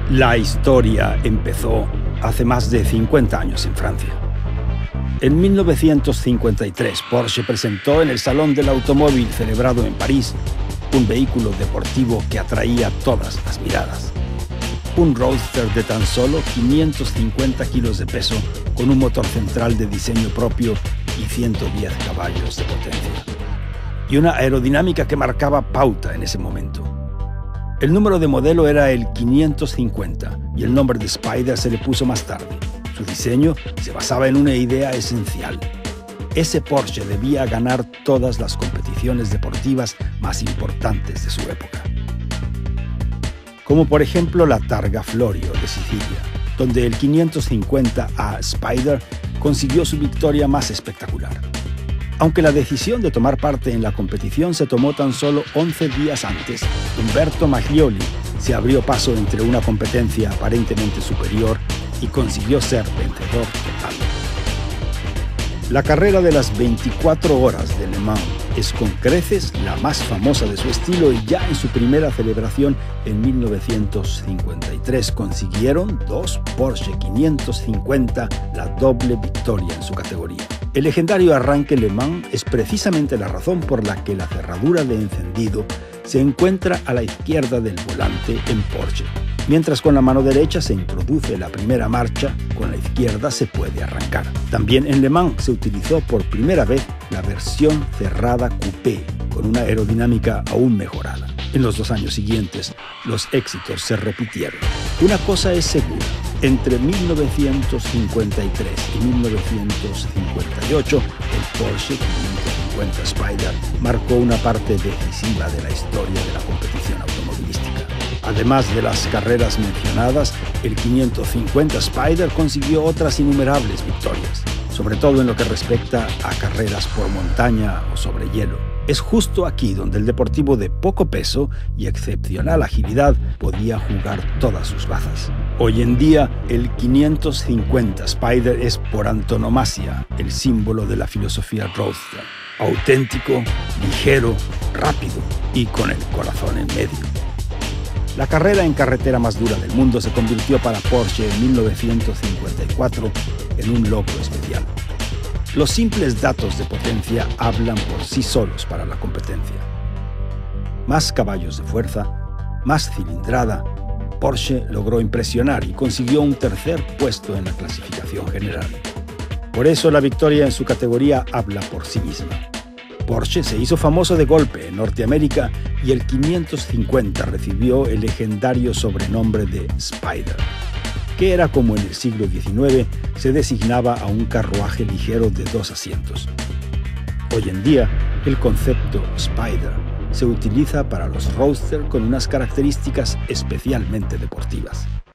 La historia empezó hace más de 50 años en Francia. En 1953, Porsche presentó en el Salón del Automóvil celebrado en París un vehículo deportivo que atraía todas las miradas. Un roadster de tan solo 550 kilos de peso con un motor central de diseño propio y 110 caballos de potencia. Y una aerodinámica que marcaba pauta en ese momento. El número de modelo era el 550 y el nombre de Spider se le puso más tarde. Su diseño se basaba en una idea esencial. Ese Porsche debía ganar todas las competiciones deportivas más importantes de su época. Como por ejemplo la Targa Florio de Sicilia, donde el 550A Spider consiguió su victoria más espectacular. Aunque la decisión de tomar parte en la competición se tomó tan solo 11 días antes, Umberto Maglioli se abrió paso entre una competencia aparentemente superior y consiguió ser vencedor total. La carrera de las 24 horas de Le Mans es con creces la más famosa de su estilo y ya en su primera celebración en 1953 consiguieron dos Porsche 550 la doble victoria en su categoría. El legendario arranque Le Mans es precisamente la razón por la que la cerradura de encendido se encuentra a la izquierda del volante en Porsche. Mientras con la mano derecha se introduce la primera marcha, con la izquierda se puede arrancar. También en Le Mans se utilizó por primera vez la versión cerrada coupé, con una aerodinámica aún mejorada. En los 2 años siguientes, los éxitos se repitieron. Una cosa es segura, entre 1953 y 1958, el Porsche 550 Spider marcó una parte decisiva de la historia de la competición automovilística. Además de las carreras mencionadas, el 550 Spider consiguió otras innumerables victorias, sobre todo en lo que respecta a carreras por montaña o sobre hielo. Es justo aquí donde el deportivo de poco peso y excepcional agilidad podía jugar todas sus bazas. Hoy en día, el 550 Spider es por antonomasia el símbolo de la filosofía roadster. Auténtico, ligero, rápido y con el corazón en medio. La carrera en carretera más dura del mundo se convirtió para Porsche en 1954 en un logro especial. Los simples datos de potencia hablan por sí solos para la competencia. Más caballos de fuerza, más cilindrada, Porsche logró impresionar y consiguió un tercer puesto en la clasificación general. Por eso la victoria en su categoría habla por sí misma. Porsche se hizo famoso de golpe en Norteamérica y el 550 recibió el legendario sobrenombre de Spider, que era como en el siglo XIX se designaba a un carruaje ligero de 2 asientos. Hoy en día, el concepto Spider se utiliza para los roadster con unas características especialmente deportivas.